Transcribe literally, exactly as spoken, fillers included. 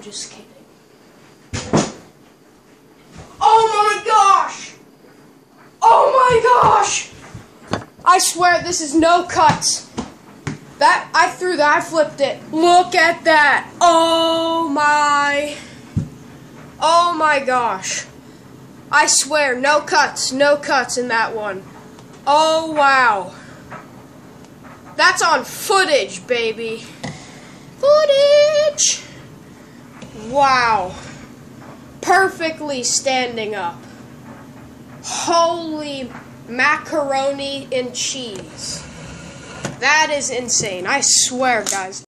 just kidding. Oh my gosh! Oh my gosh! I swear this is no cuts. That, I threw that, I flipped it. Look at that. Oh my. Oh my gosh. I swear, no cuts, no cuts in that one. Oh wow. That's on footage, baby. Footage. Wow. Perfectly standing up. Holy macaroni and cheese. That is insane. I swear, guys.